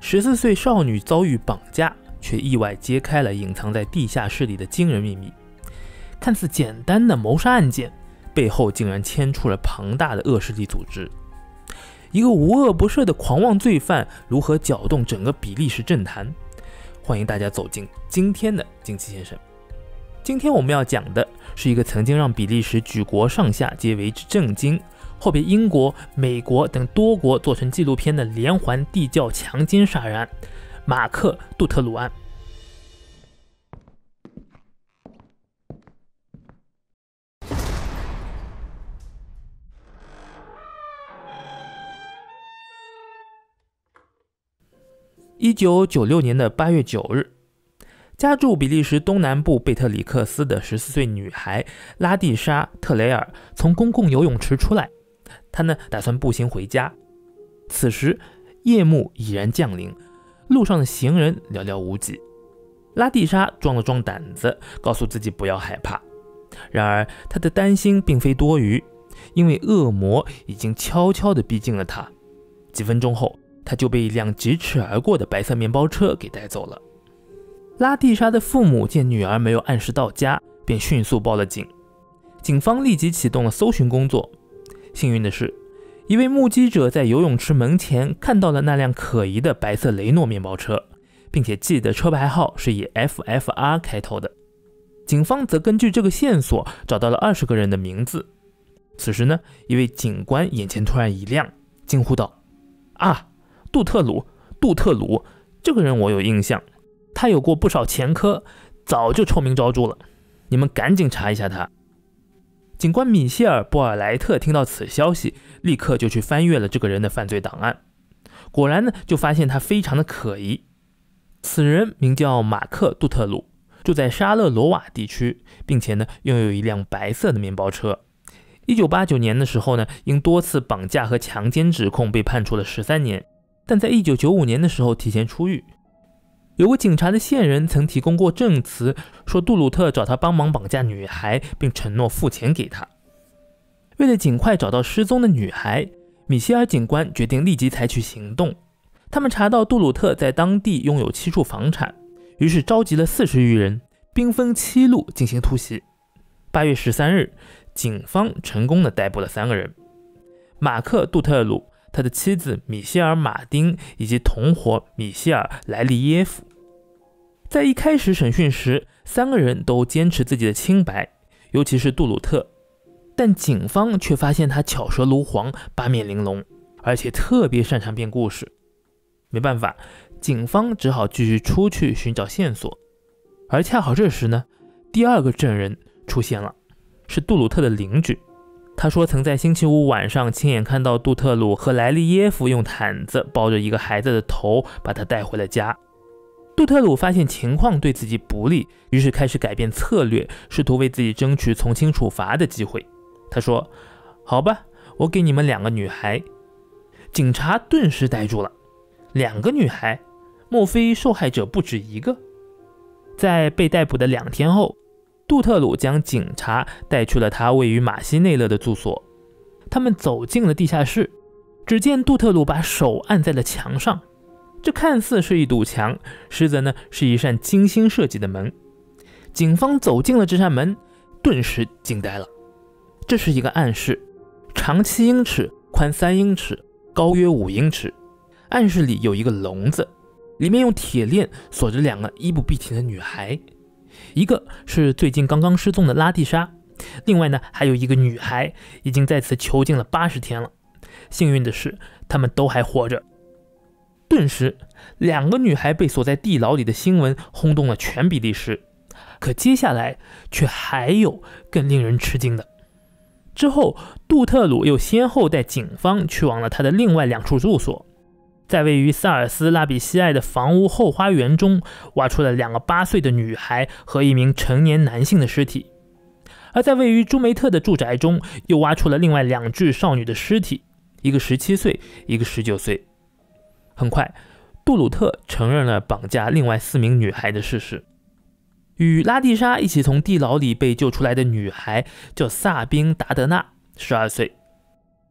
14岁少女遭遇绑架，却意外揭开了隐藏在地下室里的惊人秘密。看似简单的谋杀案件，背后竟然牵出了庞大的恶势力组织。一个无恶不赦的狂妄罪犯如何搅动整个比利时政坛？欢迎大家走进今天的惊奇先生。今天我们要讲的是一个曾经让比利时举国上下皆为之震惊，后被英国、美国等多国做成纪录片的连环地窖强奸杀人案——马克·杜特鲁案。1996年的8月9日，家住比利时东南部贝特里克斯的14岁女孩拉蒂莎·特雷尔从公共游泳池出来，她打算步行回家。此时夜幕已然降临，路上的行人寥寥无几。拉蒂莎壮了壮胆子，告诉自己不要害怕。然而她的担心并非多余，因为恶魔已经悄悄地逼近了她。几分钟后，他就被一辆疾驰而过的白色面包车给带走了。拉蒂莎的父母见女儿没有按时到家，便迅速报了警。警方立即启动了搜寻工作。幸运的是，一位目击者在游泳池门前看到了那辆可疑的白色雷诺面包车，并且记得车牌号是以 FFR 开头的。警方则根据这个线索找到了20个人的名字。此时一位警官眼前突然一亮，惊呼道：啊，杜特鲁，这个人我有印象，他有过不少前科，早就臭名昭著了，你们赶紧查一下他。警官米歇尔·波尔莱特听到此消息，立刻就去翻阅了这个人的犯罪档案，果然就发现他非常的可疑。此人名叫马克·杜特鲁，住在沙勒罗瓦地区，并且拥有一辆白色的面包车。1989年的时候因多次绑架和强奸指控被判处了13年，但在1995年的时候提前出狱。有个警察的线人曾提供过证词，说杜鲁特找他帮忙绑架女孩，并承诺付钱给他。为了尽快找到失踪的女孩，米歇尔警官决定立即采取行动。他们查到杜鲁特在当地拥有7处房产，于是召集了40余人，兵分7路进行突袭。8月13日，警方成功地逮捕了3个人：马克·杜特鲁、他的妻子米歇尔·马丁以及同伙米歇尔·莱利耶夫。在一开始审讯时，3个人都坚持自己的清白，尤其是杜鲁特，但警方却发现他巧舌如簧，八面玲珑，而且特别擅长编故事。没办法，警方只好继续出去寻找线索。而恰好这时第2个证人出现了，是杜鲁特的邻居。他说曾在星期五晚上亲眼看到杜特鲁和莱利耶夫用毯子包着一个孩子的头，把他带回了家。杜特鲁发现情况对自己不利，于是开始改变策略，试图为自己争取从轻处罚的机会。他说：好吧，我给你们2个女孩。警察顿时呆住了，2个女孩？莫非受害者不止1个？在被逮捕的2天后，杜特鲁将警察带去了他位于马西内勒的住所。他们走进了地下室，只见杜特鲁把手按在了墙上，这看似是一堵墙，实则是一扇精心设计的门。警方走进了这扇门，顿时惊呆了。这是一个暗室，长7英尺，宽3英尺，高约5英尺。暗室里有一个笼子，里面用铁链锁着2个衣不蔽体的女孩。一个是最近刚刚失踪的拉蒂莎，另外还有一个女孩已经在此囚禁了80天了。幸运的是，她们都还活着。顿时2个女孩被锁在地牢里的新闻轰动了全比利时。可接下来却还有更令人吃惊的。之后杜特鲁又先后带警方去往了他的另外2处住所，在位于萨尔斯拉比西埃的房屋后花园中挖出了2个8岁的女孩和一名成年男性的尸体，而在位于朱梅特的住宅中又挖出了另外2具少女的尸体，一个17岁，一个19岁。很快，杜鲁特承认了绑架另外4名女孩的事实。与拉蒂莎一起从地牢里被救出来的女孩叫萨宾·达德纳，12岁。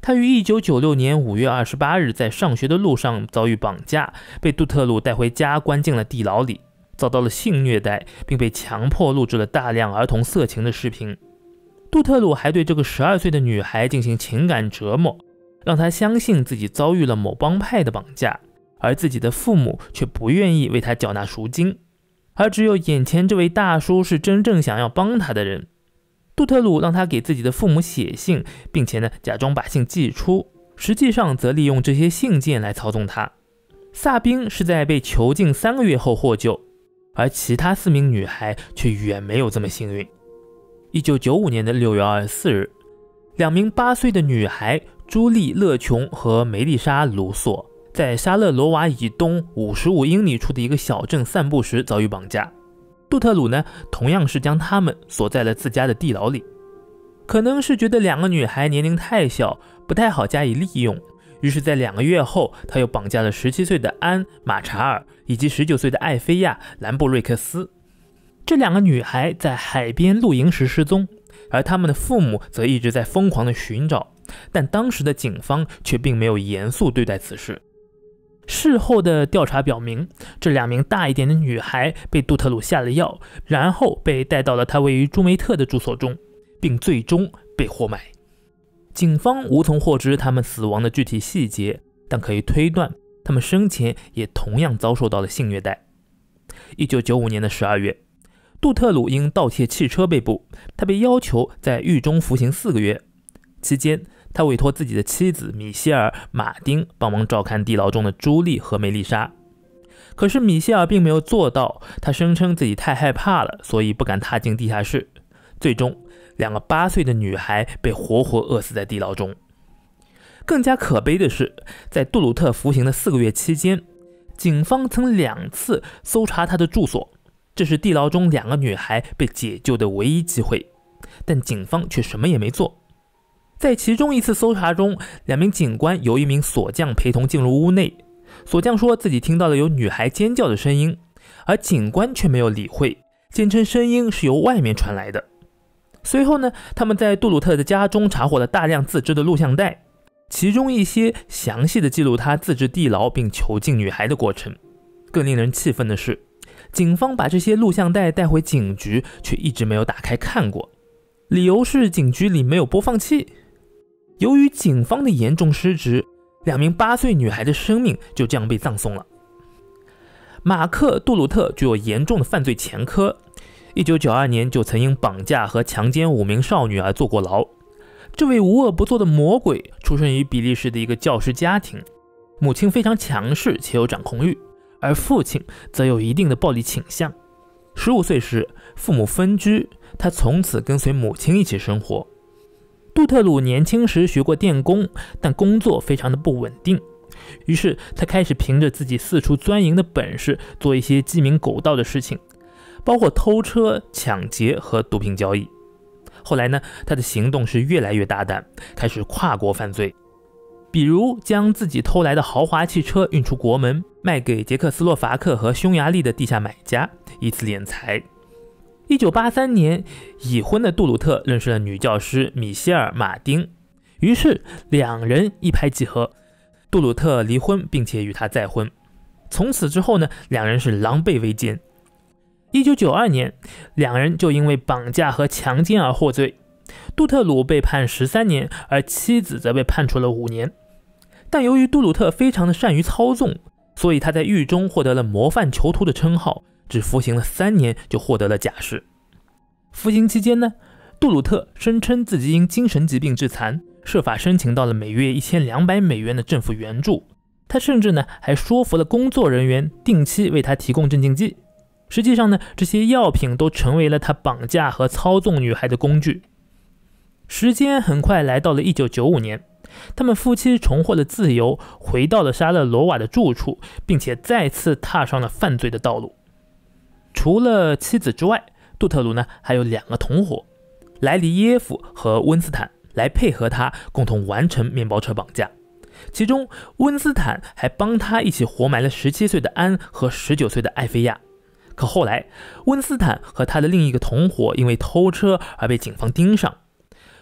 他于1996年5月28日在上学的路上遭遇绑架，被杜特鲁带回家关进了地牢里，遭到了性虐待，并被强迫录制了大量儿童色情的视频。杜特鲁还对这个12岁的女孩进行情感折磨，让她相信自己遭遇了某帮派的绑架，而自己的父母却不愿意为他缴纳赎金，而只有眼前这位大叔是真正想要帮他的人。杜特鲁让他给自己的父母写信，并且假装把信寄出，实际上则利用这些信件来操纵他。萨宾是在被囚禁3个月后获救，而其他4名女孩却远没有这么幸运。1995年的6月24日，2名8岁的女孩朱莉·勒琼和梅丽莎·卢索在沙勒罗瓦以东55英里处的一个小镇散步时遭遇绑架。杜特鲁同样是将他们锁在了自家的地牢里。可能是觉得2个女孩年龄太小，不太好加以利用，于是在2个月后，他又绑架了17岁的安·马查尔以及19岁的艾菲亚·兰布瑞克斯。这2个女孩在海边露营时失踪，而他们的父母则一直在疯狂的寻找，但当时的警方却并没有严肃对待此事。事后的调查表明，这2名大一点的女孩被杜特鲁下了药，然后被带到了他位于朱梅特的住所中，并最终被活埋。警方无从获知他们死亡的具体细节，但可以推断他们生前也同样遭受到了性虐待。1995年的12月，杜特鲁因盗窃汽车被捕，他被要求在狱中服刑4个月。期间，他委托自己的妻子米歇尔·马丁帮忙照看地牢中的朱莉和梅丽莎。可是米歇尔并没有做到，他声称自己太害怕了，所以不敢踏进地下室。最终，2个8岁的女孩被活活饿死在地牢中。更加可悲的是，在杜鲁特服刑的4个月期间，警方曾2次搜查他的住所，这是地牢中2个女孩被解救的唯一机会，但警方却什么也没做。在其中一次搜查中，2名警官由1名锁匠陪同进入屋内。锁匠说自己听到了有女孩尖叫的声音，而警官却没有理会，坚称声音是由外面传来的。随后他们在杜鲁特的家中查获了大量自制的录像带，其中一些详细的记录他自制地牢并囚禁女孩的过程。更令人气愤的是，警方把这些录像带带回警局，却一直没有打开看过，理由是警局里没有播放器。由于警方的严重失职，2名8岁女孩的生命就这样被葬送了。马克·杜鲁特具有严重的犯罪前科，1992年就曾因绑架和强奸5名少女而坐过牢。这位无恶不作的魔鬼出生于比利时的一个教师家庭，母亲非常强势且有掌控欲，而父亲则有一定的暴力倾向。15岁时，父母分居，他从此跟随母亲一起生活。杜特鲁年轻时学过电工，但工作非常的不稳定，于是他开始凭着自己四处钻营的本事，做一些鸡鸣狗盗的事情，包括偷车、抢劫和毒品交易。后来他的行动是越来越大胆，开始跨国犯罪，比如将自己偷来的豪华汽车运出国门，卖给捷克斯洛伐克和匈牙利的地下买家，以此敛财。1983年，已婚的杜鲁特认识了女教师米歇尔·马丁，于是2人一拍即合，杜鲁特离婚并且与她再婚。从此之后2人是狼狈为奸。1992年，2人就因为绑架和强奸而获罪，杜特鲁被判13年，而妻子则被判处了5年。但由于杜鲁特非常的善于操纵，所以他在狱中获得了模范囚徒的称号，只服刑了3年就获得了假释。服刑期间杜鲁特声称自己因精神疾病致残，设法申请到了每月1200美元的政府援助。他甚至还说服了工作人员定期为他提供镇静剂。实际上这些药品都成为了他绑架和操纵女孩的工具。时间很快来到了1995年，他们夫妻重获了自由，回到了沙勒罗瓦的住处，并且再次踏上了犯罪的道路。除了妻子之外，杜特鲁还有2个同伙，莱里耶夫和温斯坦，来配合他共同完成面包车绑架。其中温斯坦还帮他一起活埋了17岁的安和19岁的艾菲亚。可后来温斯坦和他的另一个同伙因为偷车而被警方盯上，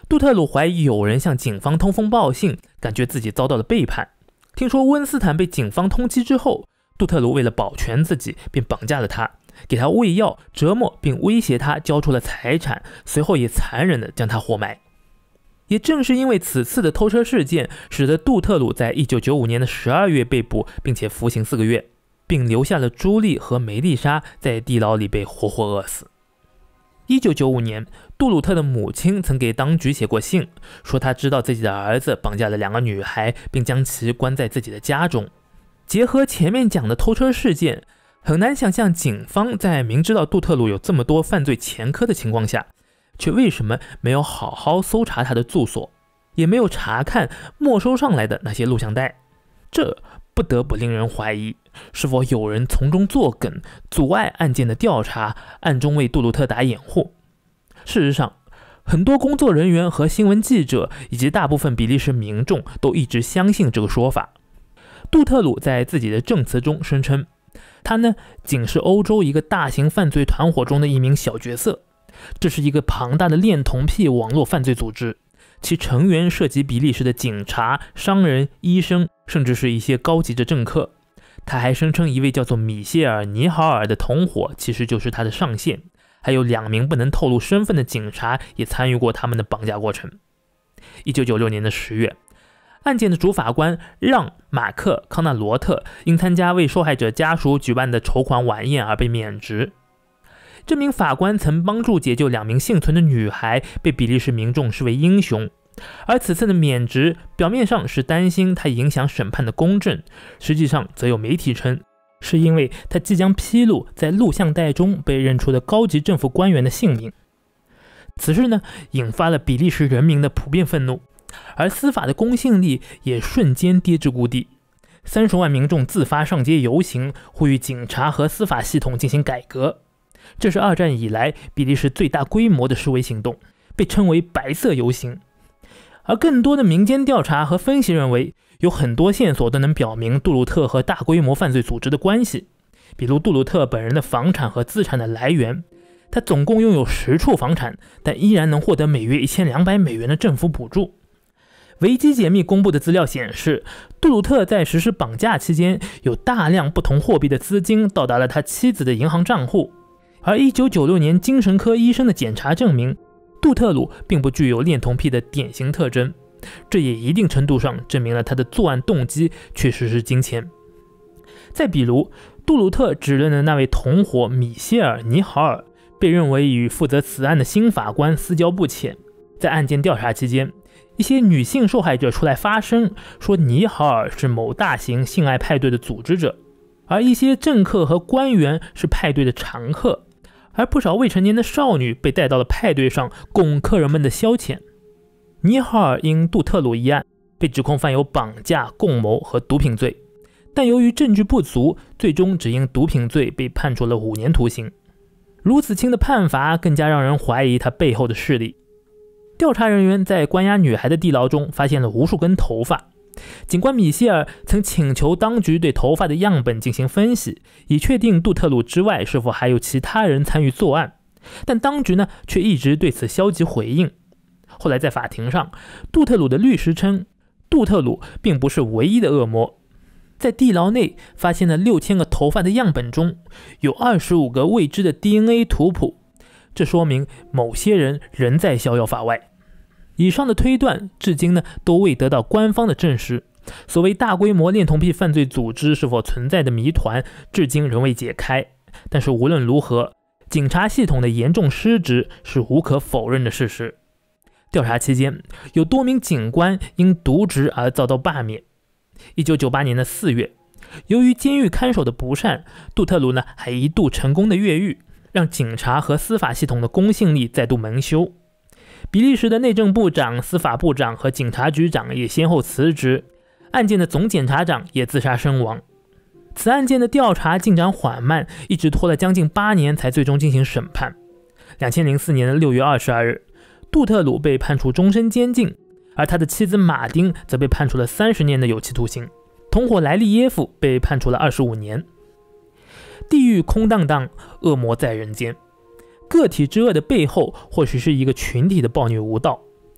杜特鲁怀疑有人向警方通风报信，感觉自己遭到了背叛。听说温斯坦被警方通缉之后，杜特鲁为了保全自己，便绑架了他，给他喂药、折磨并威胁他交出了财产，随后也残忍地将他活埋。也正是因为此次的偷车事件，使得杜特鲁在1995年的12月被捕，并且服刑4个月，并留下了朱莉和梅丽莎在地牢里被活活饿死。1995年，杜鲁特的母亲曾给当局写过信，说他知道自己的儿子绑架了2个女孩，并将其关在自己的家中。结合前面讲的偷车事件，很难想象警方在明知道杜特鲁有这么多犯罪前科的情况下，却为什么没有好好搜查他的住所，也没有查看没收上来的那些录像带。这不得不令人怀疑，是否有人从中作梗，阻碍案件的调查，暗中为杜鲁特打掩护。事实上，很多工作人员和新闻记者以及大部分比利时民众都一直相信这个说法。杜特鲁在自己的证词中声称，他呢仅是欧洲一个大型犯罪团伙中的一名小角色，这是一个庞大的恋童癖网络犯罪组织，其成员涉及比利时的警察、商人、医生，甚至是一些高级的政客。他还声称一位叫做米歇尔·尼豪尔的同伙其实就是他的上线，还有2名不能透露身份的警察也参与过他们的绑架过程。1996年的10月，案件的主法官让·马克·康纳罗特因参加为受害者家属举办的筹款晚宴而被免职。这名法官曾帮助解救2名幸存的女孩，被比利时民众视为英雄。而此次的免职，表面上是担心他影响审判的公正，实际上则有媒体称，是因为他即将披露在录像带中被认出的高级政府官员的姓名。此事呢，引发了比利时人民的普遍愤怒，而司法的公信力也瞬间跌至谷底。30万民众自发上街游行，呼吁警察和司法系统进行改革。这是2战以来比利时最大规模的示威行动，被称为白色游行。而更多的民间调查和分析认为，有很多线索都能表明杜鲁特和大规模犯罪组织的关系，比如杜鲁特本人的房产和资产的来源。他总共拥有10处房产，但依然能获得每月1200美元的政府补助。维基解密公布的资料显示，杜鲁特在实施绑架期间，有大量不同货币的资金到达了他妻子的银行账户。而1996年精神科医生的检查证明，杜特鲁并不具有恋童癖的典型特征，这也一定程度上证明了他的作案动机确实是金钱。再比如，杜鲁特指认的那位同伙米歇尔·尼豪尔，被认为与负责此案的新法官私交不浅。在案件调查期间，一些女性受害者出来发声，说尼豪尔是某大型性爱派对的组织者，而一些政客和官员是派对的常客。而不少未成年的少女被带到了派对上，供客人们的消遣。尼豪尔因杜特鲁一案被指控犯有绑架、共谋和毒品罪，但由于证据不足，最终只因毒品罪被判处了5年徒刑。如此轻的判罚，更加让人怀疑他背后的势力。调查人员在关押女孩的地牢中发现了无数根头发。警官米歇尔曾请求当局对头发的样本进行分析，以确定杜特鲁之外是否还有其他人参与作案，但当局呢却一直对此消极回应。后来在法庭上，杜特鲁的律师称，杜特鲁并不是唯一的恶魔。在地牢内发现了6000个头发的样本中，有25个未知的 DNA 图谱，这说明某些人仍在逍遥法外。以上的推断至今呢都未得到官方的证实，所谓大规模恋童癖犯罪组织是否存在的谜团至今仍未解开。但是无论如何，警察系统的严重失职是无可否认的事实。调查期间，有多名警官因渎职而遭到罢免。1998年的4月，由于监狱看守的不善，杜特鲁呢还一度成功的越狱，让警察和司法系统的公信力再度蒙羞。比利时的内政部长、司法部长和警察局长也先后辞职，案件的总检察长也自杀身亡。此案件的调查进展缓慢，一直拖了将近8年才最终进行审判。2004年的6月22日，杜特鲁被判处终身监禁，而他的妻子马丁则被判处了30年的有期徒刑，同伙莱利耶夫被判处了25年。地狱空荡荡，恶魔在人间。个体之恶的背后，或许是一个群体的暴虐无道。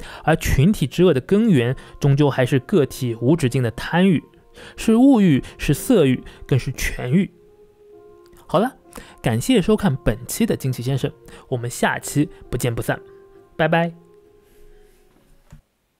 而群体之恶的根源，终究还是个体无止境的贪欲，是物欲，是色欲，更是权欲。好了，感谢收看本期的惊奇先生，我们下期不见不散，拜拜。